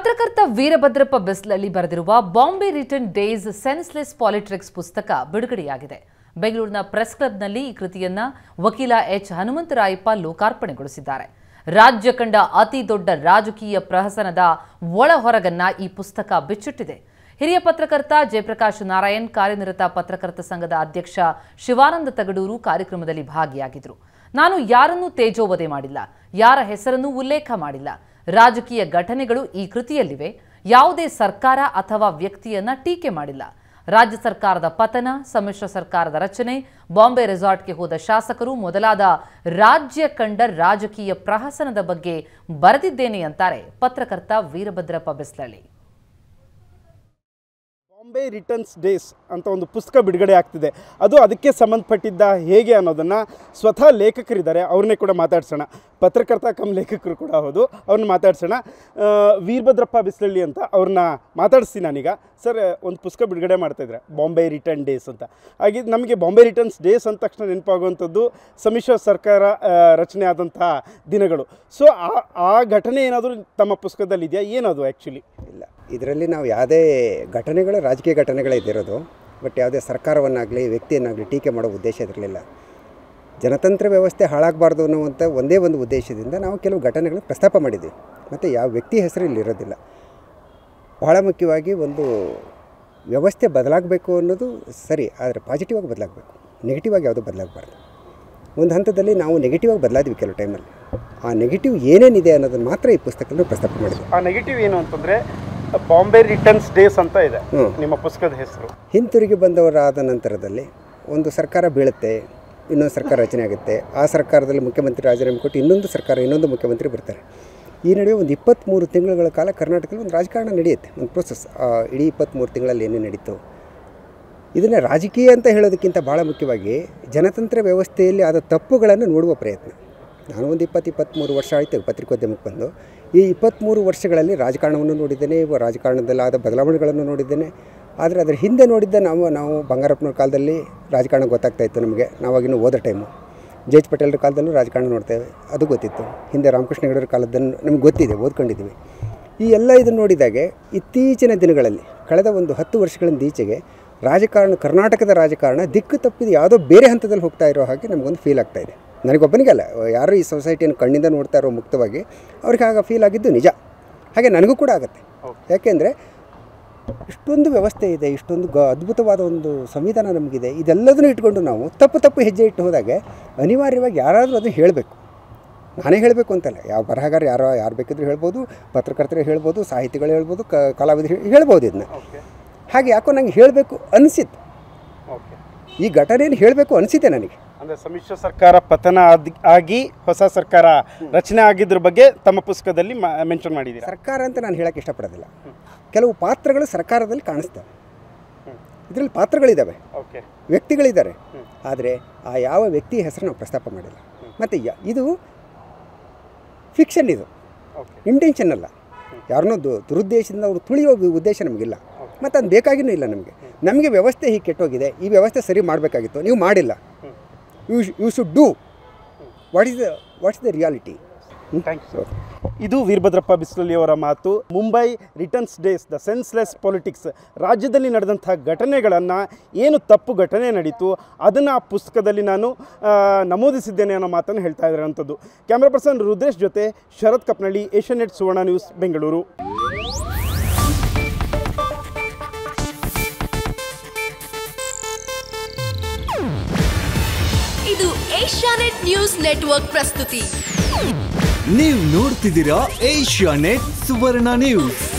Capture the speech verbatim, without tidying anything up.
ಪತ್ರಕರ್ತ ವೀರಭದ್ರಪ್ಪ ಬಿಸ್ಲಳ್ಳಿ ಬರೆದಿರುವ Bombay return days senseless politics ಪುಸ್ತಕ ಬಿಡುಗಡೆಯಾಗಿದೆ. ಬೆಂಗಳೂರಿನ ಪ್ರೆಸ್ ಕ್ಲಬ್ನಲ್ಲಿ ಈ ಕೃತಿಯನ್ನ ವಕೀಲ ಎಚ್ ಹನುಮಂತರಾಯಪ್ಪ ಲೋಕಾರ್ಪಣೆಗೊಳಿಸಿದ್ದಾರೆ. ರಾಜ್ಯ ಕಂಡ ಅತಿ ದೊಡ್ಡ ರಾಜಕೀಯ ಪ್ರಹಸನದ ಒಳಹೊರಗನ್ನ ಈ ಪುಸ್ತಕ ಬಿಚ್ಚಿಟ್ಟಿದೆ. ಹಿರಿಯ ಪತ್ರಕರ್ತ ಜಯಪ್ರಕಾಶ್ ನಾರಾಯಣ್, ಕಾರ್ಯನಿರತ ಪತ್ರಕರ್ತ ಸಂಘದ ಅಧ್ಯಕ್ಷ ಶಿವಾನಂದ ತಗಡೂರು ಕಾರ್ಯಕ್ರಮದಲ್ಲಿ ಭಾಗಿಯಾಗಿದ್ದರು. ನಾನು ಯಾರನ್ನೂ ತೇಜೋವಧೆ ಮಾಡಿಲ್ಲ, ಯಾರ ಹೆಸರನ್ನೂ ಉಲ್ಲೇಖ ಮಾಡಿಲ್ಲ. ರಾಜಕೀಯ ಘಟನೆಗಳು ಈ ಕೃತಿಯಲ್ಲಿವೆ. ಯಾವುದೇ ಸರ್ಕಾರ ಅಥವಾ ವ್ಯಕ್ತಿಯನ್ನ ಟೀಕೆ ಮಾಡಿಲ್ಲ. ರಾಜ್ಯ ಸರ್ಕಾರದ ಪತನ, ಸಮ್ಮಿಶ್ರ ಸರ್ಕಾರದ ರಚನೆ, ಬಾಂಬೆ ರೆಸಾರ್ಟ್ಗೆ ಹೋದ ಶಾಸಕರು ಮೊದಲಾದ ರಾಜ್ಯ ಕಂಡ ರಾಜಕೀಯ ಪ್ರಹಸನದ ಬಗ್ಗೆ ಬರೆದಿದ್ದೇನೆ ಅಂತಾರೆ ಪತ್ರಕರ್ತ ವೀರಭದ್ರಪ್ಪ ಬಿಸ್ಲಳ್ಳಿ. ಬಾಂಬೆ ರಿಟರ್ನ್ಸ್ ಡೇಸ್ ಅಂತ ಒಂದು ಪುಸ್ತಕ ಬಿಡುಗಡೆ ಆಗ್ತಿದೆ. ಅದು ಅದಕ್ಕೆ ಸಂಬಂಧಪಟ್ಟಿದ್ದ ಹೇಗೆ ಅನ್ನೋದನ್ನು ಸ್ವತಃ ಲೇಖಕರಿದ್ದಾರೆ, ಅವ್ರನ್ನೇ ಕೂಡ ಮಾತಾಡ್ಸೋಣ. ಪತ್ರಕರ್ತ ಕಮ್ ಲೇಖಕರು ಕೂಡ ಹೌದು, ಅವ್ರನ್ನ ಮಾತಾಡ್ಸೋಣ. ವೀರಭದ್ರಪ್ಪ ಬಿಸ್ಲಳ್ಳಿ ಅಂತ ಅವ್ರನ್ನ ಮಾತಾಡಿಸ್ತೀನಿ ನಾನೀಗ. ಸರ್, ಒಂದು ಪುಸ್ತಕ ಬಿಡುಗಡೆ ಮಾಡ್ತಾಯಿದ್ರೆ ಬಾಂಬೆ ರಿಟರ್ನ್ ಡೇಸ್ ಅಂತ. ಹಾಗೆ ನಮಗೆ ಬಾಂಬೆ ರಿಟರ್ನ್ಸ್ ಡೇಸ್ ಅಂದ ತಕ್ಷಣ ನೆನಪಾಗುವಂಥದ್ದು ಸಮ್ಮಿಶ್ರ ಸರ್ಕಾರ ರಚನೆ ಆದಂಥ ದಿನಗಳು. ಸೊ ಆ ಆ ಘಟನೆ ಏನಾದರೂ ತಮ್ಮ ಪುಸ್ತಕದಲ್ಲಿ ಇದೆಯಾ? ಏನದು ಆ್ಯಕ್ಚುಲಿ? ಇಲ್ಲ, ಇದರಲ್ಲಿ ನಾವು ಯಾವುದೇ ಘಟನೆಗಳು ರಾಜಕೀಯ ಘಟನೆಗಳೇ ಇದ್ದಿರೋದು. ಬಟ್ ಯಾವುದೇ ಸರ್ಕಾರವನ್ನಾಗಲಿ ವ್ಯಕ್ತಿಯನ್ನಾಗಲಿ ಟೀಕೆ ಮಾಡೋ ಉದ್ದೇಶ ಇರಲಿಲ್ಲ. ಜನತಂತ್ರ ವ್ಯವಸ್ಥೆ ಹಾಳಾಗಬಾರ್ದು ಅನ್ನುವಂಥ ಒಂದೇ ಒಂದು ಉದ್ದೇಶದಿಂದ ನಾವು ಕೆಲವು ಘಟನೆಗಳು ಪ್ರಸ್ತಾಪ ಮಾಡಿದ್ವಿ. ಮತ್ತು ಯಾವ ವ್ಯಕ್ತಿ ಹೆಸರು ಇಲ್ಲಿ ಇರೋದಿಲ್ಲ. ಬಹಳ ಮುಖ್ಯವಾಗಿ ಒಂದು ವ್ಯವಸ್ಥೆ ಬದಲಾಗಬೇಕು ಅನ್ನೋದು ಸರಿ, ಆದರೆ ಪಾಸಿಟಿವ್ ಆಗಿ ಬದಲಾಗಬೇಕು, ನೆಗೆಟಿವ್ ಆಗಿ ಯಾವುದೂ ಬದಲಾಗಬಾರ್ದು. ಒಂದು ಹಂತದಲ್ಲಿ ನಾವು ನೆಗೆಟಿವ್ ಆಗಿ ಬದಲಾದ್ವಿ ಕೆಲವು ಟೈಮಲ್ಲಿ. ಆ ನೆಗೆಟಿವ್ ಏನೇನಿದೆ ಅನ್ನೋದನ್ನು ಮಾತ್ರ ಈ ಪುಸ್ತಕದಲ್ಲಿ ಪ್ರಸ್ತಾಪ ಮಾಡಿದ್ವಿ. ಆ ನೆಗೆಟಿವ್ ಏನು ಅಂತಂದರೆ ಬಾಂಬೆ ರಿಟರ್ನ್ಸ್ ಡೇಸ್ ಅಂತ ಇದೆ ನಿಮ್ಮ ಪುಸ್ತಕದ ಹೆಸರು. ಹಿಂತಿರುಗಿ ಬಂದವರಾದ ನಂತರದಲ್ಲಿ ಒಂದು ಸರ್ಕಾರ ಬೀಳುತ್ತೆ, ಇನ್ನೊಂದು ಸರ್ಕಾರ ರಚನೆ ಆಗುತ್ತೆ. ಆ ಸರ್ಕಾರದಲ್ಲಿ ಮುಖ್ಯಮಂತ್ರಿ ರಾಜೀನಾಮೆ ಕೊಟ್ಟು ಇನ್ನೊಂದು ಸರ್ಕಾರ, ಇನ್ನೊಂದು ಮುಖ್ಯಮಂತ್ರಿ ಬರ್ತಾರೆ. ಈ ನಡುವೆ ಒಂದು ಇಪ್ಪತ್ತ್ಮೂರು ತಿಂಗಳ ಕಾಲ ಕರ್ನಾಟಕದಲ್ಲಿ ಒಂದು ರಾಜಕಾರಣ ನಡೆಯುತ್ತೆ, ಒಂದು ಪ್ರೋಸೆಸ್. ಇಡೀ ಇಪ್ಪತ್ತ್ಮೂರು ತಿಂಗಳಲ್ಲಿ ಏನೇ ನಡೀತು, ಇದನ್ನು ರಾಜಕೀಯ ಅಂತ ಹೇಳೋದಕ್ಕಿಂತ ಭಾಳ ಮುಖ್ಯವಾಗಿ ಜನತಂತ್ರ ವ್ಯವಸ್ಥೆಯಲ್ಲಿ ಆದ ತಪ್ಪುಗಳನ್ನು ನೋಡುವ ಪ್ರಯತ್ನ. ನಾನು ಒಂದು ಇಪ್ಪತ್ತು ಇಪ್ಪತ್ತ್ಮೂರು ವರ್ಷ ಆಯಿತು ಪತ್ರಿಕೋದ್ಯಮಕ್ಕೆ ಬಂದು. ಈ ಇಪ್ಪತ್ತ್ಮೂರು ವರ್ಷಗಳಲ್ಲಿ ರಾಜಕಾರಣವನ್ನು ನೋಡಿದ್ದೇನೆ, ರಾಜಕಾರಣದಲ್ಲಿ ಆದ ಬದಲಾವಣೆಗಳನ್ನು ನೋಡಿದ್ದೇನೆ. ಆದರೆ ಅದರ ಹಿಂದೆ ನೋಡಿದ್ದ ನಾವು ನಾವು ಬಂಗಾರಪ್ಪನವ್ರ ಕಾಲದಲ್ಲಿ ರಾಜಕಾರಣ ಗೊತ್ತಾಗ್ತಾ ಇತ್ತು ನಮಗೆ. ನಾವಾಗಿನ್ನೂ ಓದೋ ಟೈಮು. ಜೆ ಎಚ್ ಪಟೇಲ್ರ ಕಾಲದಲ್ಲೂ ರಾಜಕಾರಣ ನೋಡ್ತೇವೆ, ಅದು ಗೊತ್ತಿತ್ತು. ಹಿಂದೆ ರಾಮಕೃಷ್ಣ ಹೆಗಡೆಯವ್ರ ಕಾಲದನ್ನು ನಮ್ಗೆ ಗೊತ್ತಿದೆ, ಓದ್ಕೊಂಡಿದ್ದೀವಿ. ಈ ಎಲ್ಲ ಇದನ್ನು ನೋಡಿದಾಗೆ ಇತ್ತೀಚಿನ ದಿನಗಳಲ್ಲಿ ಕಳೆದ ಒಂದು ಹತ್ತು ವರ್ಷಗಳಿಂದ ಈಚೆಗೆ ರಾಜಕಾರಣ, ಕರ್ನಾಟಕದ ರಾಜಕಾರಣ ದಿಕ್ಕು ತಪ್ಪಿದ ಯಾವುದೋ ಬೇರೆ ಹಂತದಲ್ಲಿ ಹೋಗ್ತಾ ಇರೋ ಹಾಗೆ ನಮಗೊಂದು ಫೀಲ್ ಆಗ್ತಾಯಿದೆ. ನನಗೊಬ್ಬನಿಗಲ್ಲ, ಯಾರು ಈ ಸೊಸೈಟಿಯನ್ನು ಕಣ್ಣಿಂದ ನೋಡ್ತಾ ಇರೋ ಮುಕ್ತವಾಗಿ ಅವ್ರಿಗೆ ಆಗ ಫೀಲ್ ಆಗಿದ್ದು ನಿಜ. ಹಾಗೆ ನನಗೂ ಕೂಡ ಆಗುತ್ತೆ. ಯಾಕೆಂದರೆ ಇಷ್ಟೊಂದು ವ್ಯವಸ್ಥೆ ಇದೆ, ಇಷ್ಟೊಂದು ಗ ಅದ್ಭುತವಾದ ಒಂದು ಸಂವಿಧಾನ ನಮಗಿದೆ. ಇದೆಲ್ಲದನ್ನು ಇಟ್ಕೊಂಡು ನಾವು ತಪ್ಪು ತಪ್ಪು ಹೆಜ್ಜೆ ಇಟ್ಟು ಹೋದಾಗೆ ಅನಿವಾರ್ಯವಾಗಿ ಯಾರಾದರೂ ಅದು ಹೇಳಬೇಕು. ನಾನೇ ಹೇಳಬೇಕು ಅಂತಲ್ಲ, ಯಾವ ಬರಹಗಾರ ಯಾರೋ ಯಾರು ಬೇಕಿದ್ರೂ ಹೇಳ್ಬೋದು, ಪತ್ರಕರ್ತರು ಹೇಳ್ಬೋದು, ಸಾಹಿತಿಗಳು ಹೇಳ್ಬೋದು, ಕ ಕಲಾವಿದರು ಹೇಳ್ಬೋದು ಇದನ್ನ. ಹಾಗೆ ಯಾಕೋ ನಂಗೆ ಹೇಳಬೇಕು ಅನಿಸಿತ್ತು. ಈ ಘಟನೆಯನ್ನು ಹೇಳಬೇಕು ಅನಿಸಿದೆ ನನಗೆ. ಅಂದರೆ ಸಮ್ಮಿಶ್ರ ಸರ್ಕಾರ ಪತನ ಆಗಿ ಹೊಸ ಸರ್ಕಾರ ರಚನೆ ಆಗಿದ್ರ ಬಗ್ಗೆ ತಮ್ಮ ಪುಸ್ತಕದಲ್ಲಿ ಮೆನ್ಷನ್ ಮಾಡಿದ್ದೀರಾ. ಸರ್ಕಾರ ಅಂತ ನಾನು ಹೇಳೋಕ್ಕೆ ಇಷ್ಟಪಡೋದಿಲ್ಲ. ಕೆಲವು ಪಾತ್ರಗಳು ಸರ್ಕಾರದಲ್ಲಿ ಕಾಣಿಸ್ತವೆ. ಇದರಲ್ಲಿ ಪಾತ್ರಗಳಿದ್ದಾವೆ, ವ್ಯಕ್ತಿಗಳಿದ್ದಾರೆ. ಆದರೆ ಆ ಯಾವ ವ್ಯಕ್ತಿಯ ಹೆಸರು ನಾವು ಪ್ರಸ್ತಾಪ ಮಾಡಿಲ್ಲ. ಮತ್ತು ಇದು ಫಿಕ್ಷನ್, ಇದು ಇಂಟೆನ್ಷನ್ ಅಲ್ಲ. ಯಾರನ್ನೋ ದು ದುರುದ್ದೇಶದಿಂದ ಅವರು ತುಳಿಯೋ ಉದ್ದೇಶ ನಮಗಿಲ್ಲ. ಮತ್ತು ಅದು ಬೇಕಾಗಿಯೂ ಇಲ್ಲ ನಮಗೆ. ನಮಗೆ ವ್ಯವಸ್ಥೆ ಹೀಗೆ ಕೆಟ್ಟೋಗಿದೆ, ಈ ವ್ಯವಸ್ಥೆ ಸರಿ ಮಾಡಬೇಕಾಗಿತ್ತು, ನೀವು ಮಾಡಿಲ್ಲ. You you should do what is the what's the reality. Thank you. ಇದು ವೀರಭದ್ರಪ್ಪ ಬಿಸ್ಲಳ್ಳಿ ಅವರ ಮಾತು. Mumbai returns days the senseless politics, ರಾಜ್ಯದಲ್ಲಿ ನಡೆದಂಥ ಘಟನೆಗಳನ್ನು, ಏನು ತಪ್ಪು ಘಟನೆ ನಡೀತು ಅದನ್ನು ಆ ಪುಸ್ತಕದಲ್ಲಿ ನಾನು ನಮೂದಿಸಿದ್ದೇನೆ ಅನ್ನೋ ಮಾತನ್ನು ಹೇಳ್ತಾ ಇದ್ದಾರೆ ಅಂಥದ್ದು. ಕ್ಯಾಮ್ರಾ ಪರ್ಸನ್ ರುದ್ರೇಶ್ ಜೊತೆ Sharath Kapnalli, Asian net Suvarna news, Bengaluru. ಇದು ಏಷ್ಯಾನೆಟ್ ನ್ಯೂಸ್ ನೆಟ್ವರ್ಕ್ ಪ್ರಸ್ತುತಿ. ನೀವು ನೋಡ್ತಿದ್ದೀರಾ ಏಷ್ಯಾನೆಟ್ ಸುವರ್ಣ ನ್ಯೂಸ್.